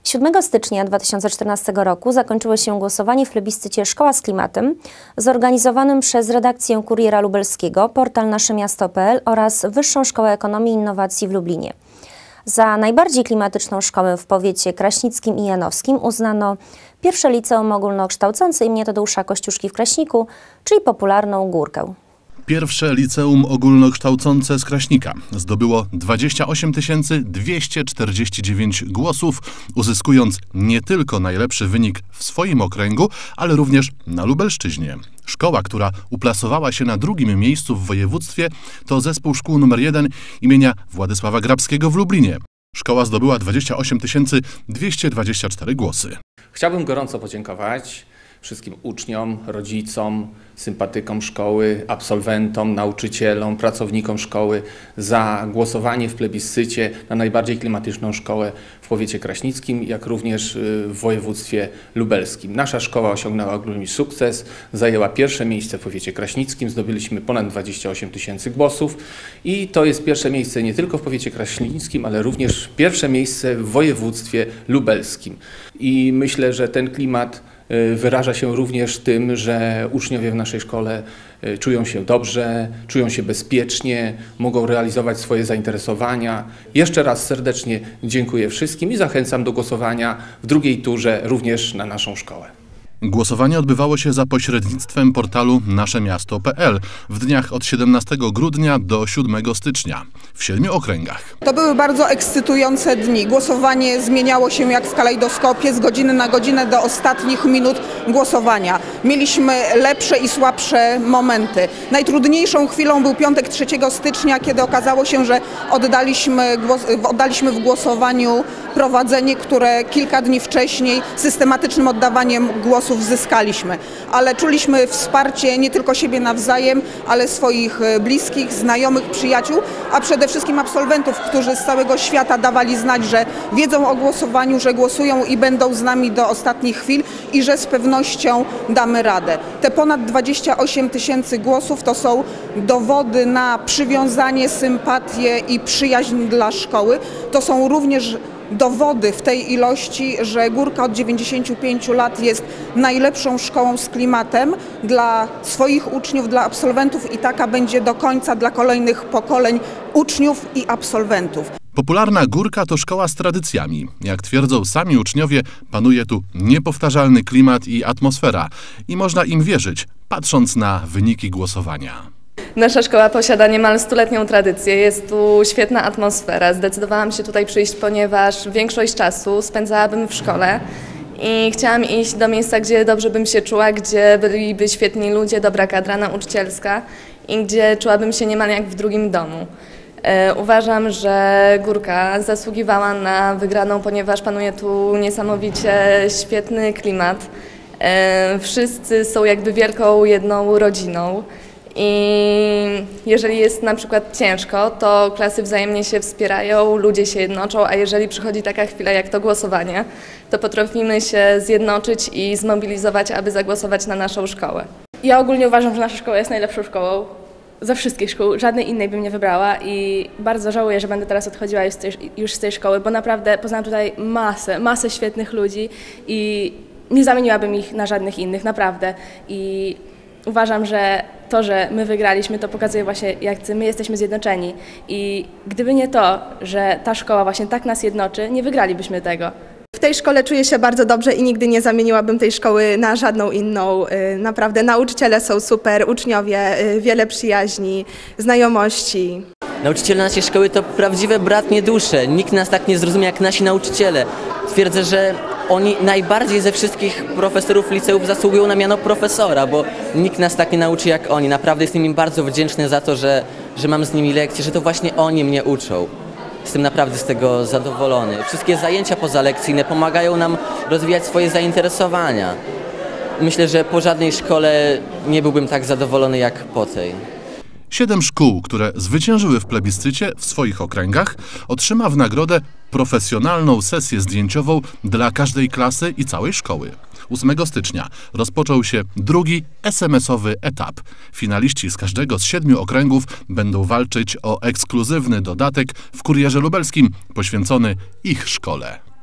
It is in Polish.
7 stycznia 2014 roku zakończyło się głosowanie w plebiscycie Szkoła z klimatem zorganizowanym przez redakcję Kuriera Lubelskiego, portal naszemiasto.pl oraz Wyższą Szkołę Ekonomii i Innowacji w Lublinie. Za najbardziej klimatyczną szkołę w powiecie kraśnickim i janowskim uznano pierwsze liceum ogólnokształcące im. Tadeusza Kościuszki w Kraśniku, czyli popularną Górkę. Pierwsze liceum ogólnokształcące z Kraśnika zdobyło 28 249 głosów, uzyskując nie tylko najlepszy wynik w swoim okręgu, ale również na Lubelszczyźnie. Szkoła, która uplasowała się na drugim miejscu w województwie, to zespół szkół nr 1 imienia Władysława Grabskiego w Lublinie. Szkoła zdobyła 28 224 głosy. Chciałbym gorąco podziękować wszystkim uczniom, rodzicom, sympatykom szkoły, absolwentom, nauczycielom, pracownikom szkoły za głosowanie w plebiscycie na najbardziej klimatyczną szkołę w powiecie kraśnickim, jak również w województwie lubelskim. Nasza szkoła osiągnęła olbrzymi sukces, zajęła pierwsze miejsce w powiecie kraśnickim, zdobyliśmy ponad 28 000 głosów i to jest pierwsze miejsce nie tylko w powiecie kraśnickim, ale również pierwsze miejsce w województwie lubelskim. I myślę, że ten klimat wyraża się również tym, że uczniowie w naszej szkole czują się dobrze, czują się bezpiecznie, mogą realizować swoje zainteresowania. Jeszcze raz serdecznie dziękuję wszystkim i zachęcam do głosowania w drugiej turze również na naszą szkołę. Głosowanie odbywało się za pośrednictwem portalu naszemiasto.pl w dniach od 17 grudnia do 7 stycznia w 7 okręgach. To były bardzo ekscytujące dni. Głosowanie zmieniało się jak w kalejdoskopie z godziny na godzinę do ostatnich minut głosowania. Mieliśmy lepsze i słabsze momenty. Najtrudniejszą chwilą był piątek 3 stycznia, kiedy okazało się, że oddaliśmy w głosowaniu prowadzenie, które kilka dni wcześniej systematycznym oddawaniem głosów zyskaliśmy. Ale czuliśmy wsparcie nie tylko siebie nawzajem, ale swoich bliskich, znajomych, przyjaciół, a przede wszystkim absolwentów, którzy z całego świata dawali znać, że wiedzą o głosowaniu, że głosują i będą z nami do ostatnich chwil i że z pewnością damy radę. Te ponad 28 000 głosów to są dowody na przywiązanie, sympatię i przyjaźń dla szkoły. To są również dowody w tej ilości, że Górka od 95 lat jest najlepszą szkołą z klimatem dla swoich uczniów, dla absolwentów i taka będzie do końca dla kolejnych pokoleń uczniów i absolwentów. Popularna Górka to szkoła z tradycjami. Jak twierdzą sami uczniowie, panuje tu niepowtarzalny klimat i atmosfera i można im wierzyć, patrząc na wyniki głosowania. Nasza szkoła posiada niemal stuletnią tradycję, jest tu świetna atmosfera. Zdecydowałam się tutaj przyjść, ponieważ większość czasu spędzałabym w szkole i chciałam iść do miejsca, gdzie dobrze bym się czuła, gdzie byliby świetni ludzie, dobra kadra nauczycielska i gdzie czułabym się niemal jak w drugim domu. Uważam, że Górka zasługiwała na wygraną, ponieważ panuje tu niesamowicie świetny klimat. Wszyscy są jakby wielką jedną rodziną. I jeżeli jest na przykład ciężko, to klasy wzajemnie się wspierają, ludzie się jednoczą, a jeżeli przychodzi taka chwila jak to głosowanie, to potrafimy się zjednoczyć i zmobilizować, aby zagłosować na naszą szkołę. Ja ogólnie uważam, że nasza szkoła jest najlepszą szkołą ze wszystkich szkół, żadnej innej bym nie wybrała i bardzo żałuję, że będę teraz odchodziła już z tej szkoły, bo naprawdę poznałam tutaj masę świetnych ludzi i nie zamieniłabym ich na żadnych innych, naprawdę. I uważam, że to, że my wygraliśmy, to pokazuje właśnie, jak my jesteśmy zjednoczeni. I gdyby nie to, że ta szkoła właśnie tak nas jednoczy, nie wygralibyśmy tego. W tej szkole czuję się bardzo dobrze i nigdy nie zamieniłabym tej szkoły na żadną inną. Naprawdę nauczyciele są super, uczniowie, wiele przyjaźni, znajomości. Nauczyciele naszej szkoły to prawdziwe bratnie dusze. Nikt nas tak nie zrozumie jak nasi nauczyciele. Twierdzę, że oni najbardziej ze wszystkich profesorów liceów zasługują na miano profesora, bo nikt nas tak nie nauczy jak oni. Naprawdę jestem im bardzo wdzięczny za to, że mam z nimi lekcje, że to właśnie oni mnie uczą. Jestem naprawdę z tego zadowolony. Wszystkie zajęcia pozalekcyjne pomagają nam rozwijać swoje zainteresowania. Myślę, że po żadnej szkole nie byłbym tak zadowolony jak po tej. 7 szkół, które zwyciężyły w plebiscycie w swoich okręgach, otrzyma w nagrodę profesjonalną sesję zdjęciową dla każdej klasy i całej szkoły. 8 stycznia rozpoczął się drugi SMS-owy etap. Finaliści z każdego z 7 okręgów będą walczyć o ekskluzywny dodatek w Kurierze Lubelskim poświęcony ich szkole.